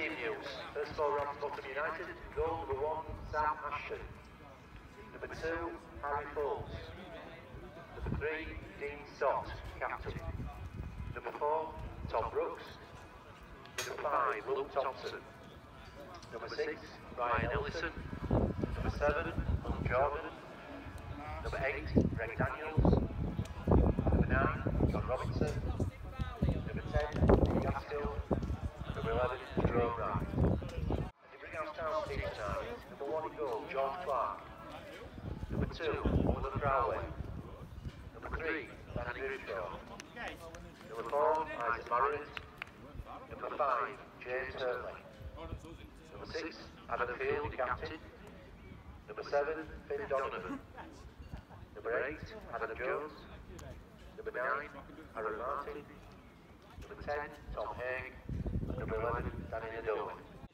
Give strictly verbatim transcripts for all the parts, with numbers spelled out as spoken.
team news. First of all, Ramsbottom United, goal number one, Sam Ashton. Number two, Harry Foles. Number three, Dean Stott, captain. Number four, Tom Brooks. Number five, Luke Thompson. Number six, Ryan Ellison. Number seven, Luke Jordan. Number eight, Greg Daniels. Number nine, John Robinson. Number ten, Lee Gaskill. Number eleven, Jerome Wright. And the Brighouse Town team tonight, number one in goal, George Clark. Number two, Oliver Crowley. Number three, Danny Grimshaw. Number four, Isaac Marriott. Number five, James Hurley. Number six, Adam Field, captain. Number seven, Finn Donovan. Number eight, Adam Jones. Number nine, Aaron Martin. Number ten, Tom Haig. And number eleven, Danny Nadoa.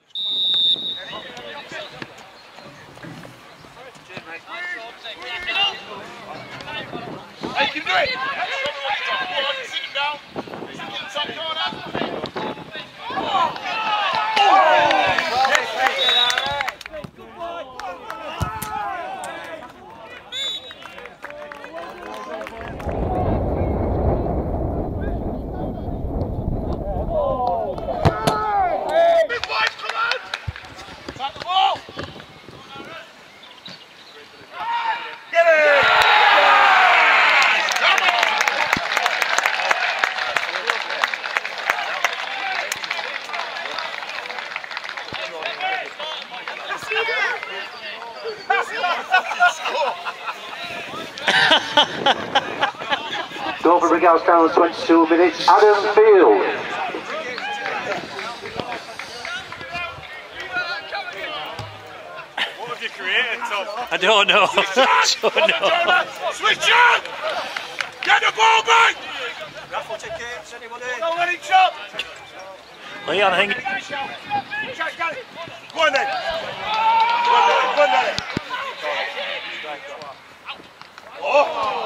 Hey, you can do it! Sit him down. He's in the top corner. Goal for Brighouse Town, twenty-two minutes, Adam Field. What have you created, Tom? I don't know. I don't know. Switch on! Get the ball back! Raffle tickets, anybody? Don't let him chop! Leon, hang it. Go on then! Go on then, go on then! Oh!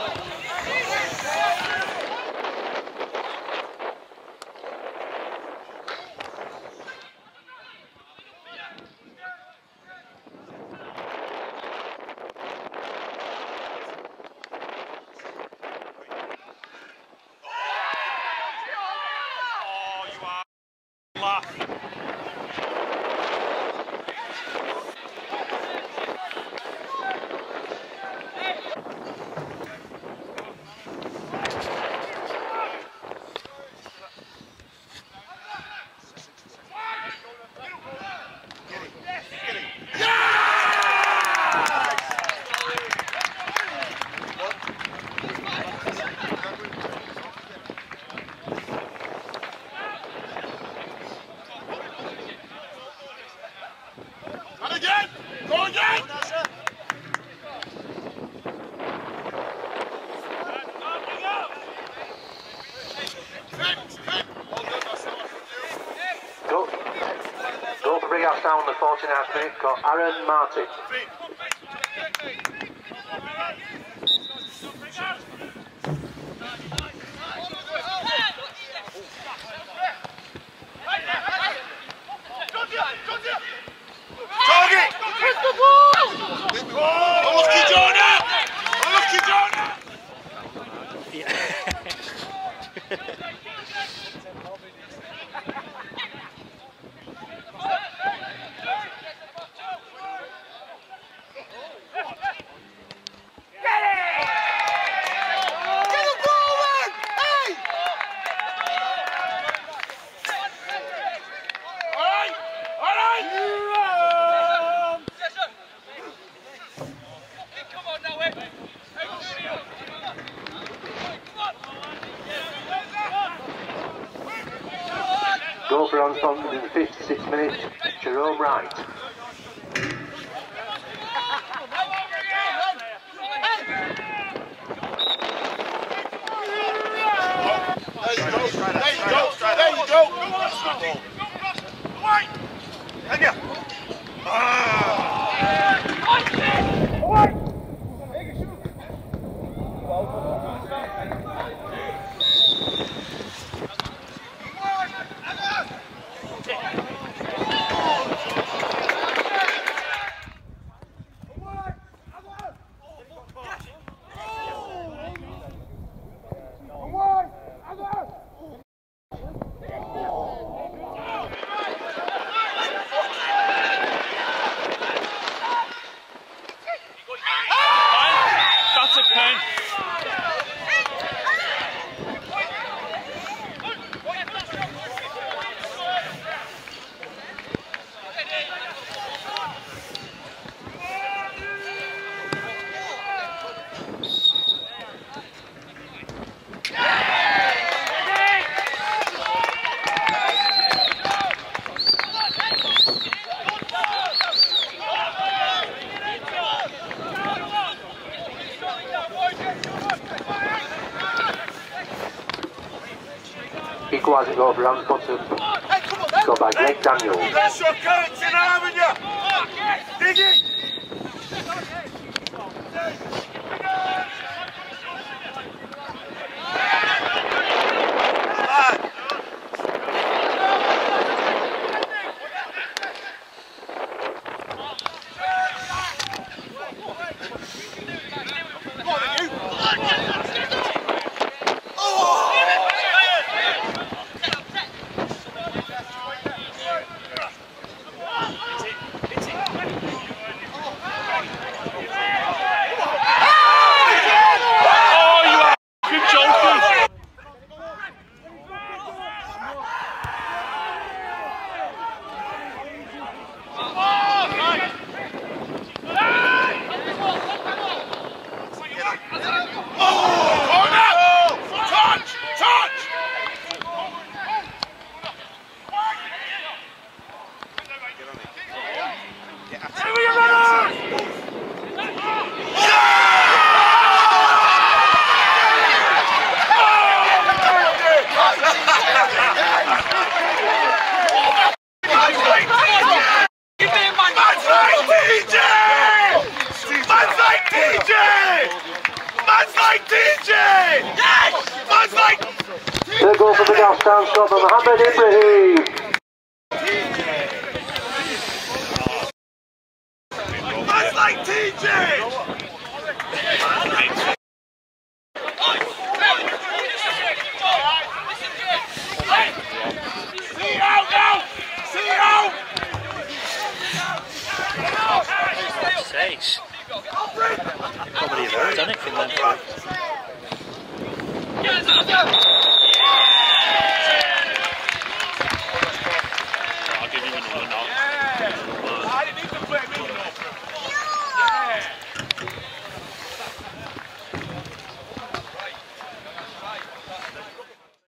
Again! Go again! Go, go for Brighouse Town, the forty-ninth minute, got Aaron Martin. Target! Press the ball! Unlucky Jonah! Unlucky Jonah! Goal for Onsford in the fifty-sixth minute, Jerome Wright. There you go, there you go, there you go! Away! And you! Ah! equaliser goal for Ramsbottom. Scored by Greg Daniels. That's your currency now, haven't you? Diggy! Third goal for the Gastown shot from Mohamed Ibrahim. Man's like T J! See out now! See out! Says. Probably a very done it from them.